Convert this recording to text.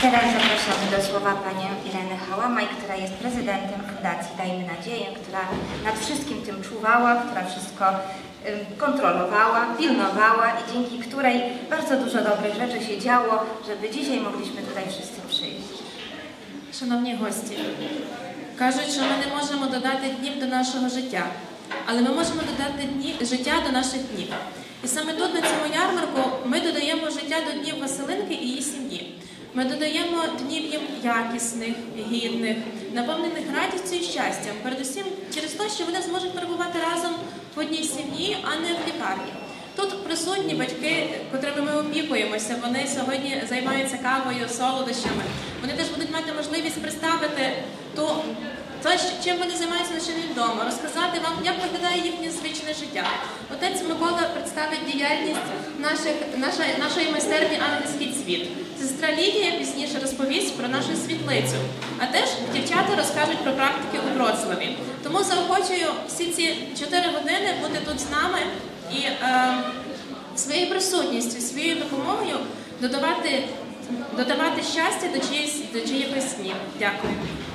Teraz zapraszamy do słowa panią Irenę Hałamaj, która jest prezydentem Fundacji Dajmy Nadzieję, która nad wszystkim tym czuwała, która wszystko kontrolowała, pilnowała i dzięki której bardzo dużo dobrych rzeczy się działo, żeby dzisiaj mogliśmy tutaj wszyscy przyjść. Шановні гості, кажуть, що ми не можемо додати днів до нашого життя, але ми можемо додати життя до наших днів. І саме тут, на цьому ярмарку, ми додаємо життя до днів Василинки і її сім'ї. Ми додаємо днів їм якісних, гідних, наповнених радістю і щастям, передусім через те, що вони зможуть перебувати разом в одній сім'ї, а не в лікарні. Тут присутні батьки, котрими ми опікуємося, вони сьогодні займаються кавою, солодощами. Вони теж будуть мати можливість представити те, чим вони займаються ночами вдома, розказати вам, як виглядає їхнє звичне життя. Отець Микола представить діяльність нашої майстерні «Ангельський цвіт». Сестра Лідія пізніше розповість про нашу світлицю, а теж дівчата розкажуть про практики у Вроцлаві. Тому заохочую всі ці 4 години бути тут з нами і своєю присутністю, своєю допомогою додавати щастя до чиїхось снів. Дякую.